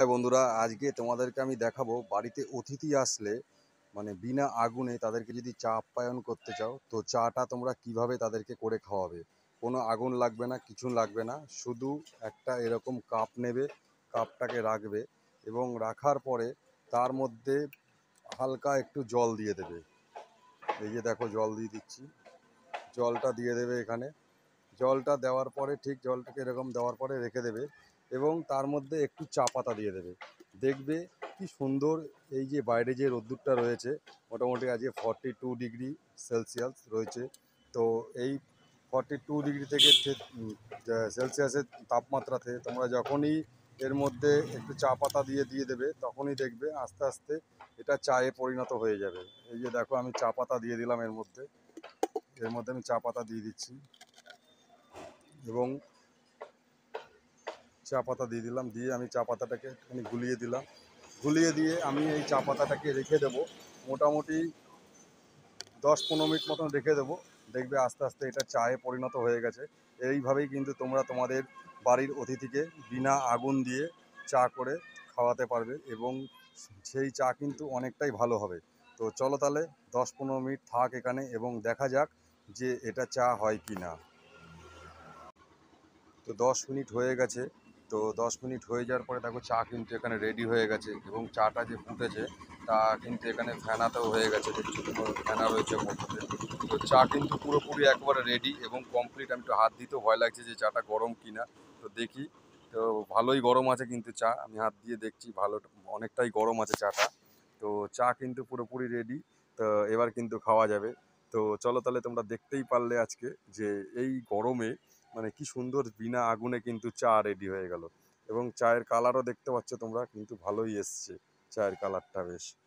বন্ধুরা, আজকে তোমাদেরকে আমি দেখাবো বাড়িতে অতিথি আসলে মানে বিনা আগুনে তাদেরকে যদি চা আপ্যায়ন করতে চাও তো চাটা তোমরা কিভাবে তাদেরকে করে খাওয়াবে। কোনো আগুন লাগবে না, কিছু লাগবে না, শুধু একটা এরকম কাপ নেবে, কাপটাকে রাখবে এবং রাখার পরে তার মধ্যে হালকা একটু জল দিয়ে দেবে। এই যে দেখো, জল দিয়ে দিচ্ছি, জলটা দিয়ে দেবে এখানে। জলটা দেওয়ার পরে ঠিক জলটাকে এরকম দেওয়ার পরে রেখে দেবে এবং তার মধ্যে একটু চা পাতা দিয়ে দেবে। দেখবে কি সুন্দর। এই যে বাইরে যে রোদ্দুরটা রয়েছে, মোটামুটি আজকে 42 ডিগ্রি সেলসিয়াস রয়েছে। তো এই 42 ডিগ্রি থেকে সেলসিয়াসের তাপমাত্রাতে তোমরা যখনই এর মধ্যে একটু চা পাতা দিয়ে দিয়ে দেবে, তখনই দেখবে আস্তে আস্তে এটা চায়ে পরিণত হয়ে যাবে। এই যে দেখো, আমি চা পাতা দিয়ে দিলাম এর মধ্যে আমি চা পাতা দিয়ে দিচ্ছি এবং চা পাতা দিয়ে দিলাম, দিয়ে আমি চা পাতাটাকে একটুখানি গুলিয়ে দিলাম। গুলিয়ে দিয়ে আমি এই চা পাতাটাকে রেখে দেবো মোটামুটি 10-15 মিনিট মতন রেখে দেবো। দেখবে আস্তে আস্তে এটা চায়ে পরিণত হয়ে গেছে। এইভাবেই কিন্তু তোমরা তোমাদের বাড়ির অতিথিকে বিনা আগুন দিয়ে চা করে খাওয়াতে পারবে এবং সেই চা কিন্তু অনেকটাই ভালো হবে। তো চলো তাহলে 10-15 মিনিট থাক এখানে এবং দেখা যাক যে এটা চা হয় কি না। তো 10 মিনিট হয়ে গেছে। তো 10 মিনিট হয়ে যাওয়ার পরে দেখো চা কিন্তু এখানে রেডি হয়ে গেছে এবং চাটা যে ফুটেছে তা কিন্তু এখানে ফেনাতেও হয়ে গেছে, দেখছি ফেনা রয়েছে মধ্যে। তো চা কিন্তু পুরোপুরি একবারে রেডি এবং কমপ্লিট। আমি একটু হাত দিতেও ভয় লাগছে যে চাটা গরম কিনা। তো দেখি, তো ভালোই গরম আছে কিন্তু চা, আমি হাত দিয়ে দেখছি ভালো, অনেকটাই গরম আছে চাটা। তো চা কিন্তু পুরোপুরি রেডি। তো এবার কিন্তু খাওয়া যাবে। তো চলো তাহলে, তোমরা দেখতেই পারলে আজকে যে এই গরমে মানে কি সুন্দর বিনা আগুনে কিন্তু চা রেডি হয়ে গেল এবং চায়ের কালারও দেখতে পাচ্ছ তোমরা, কিন্তু ভালোই এসছে চায়ের কালারটা বেশ।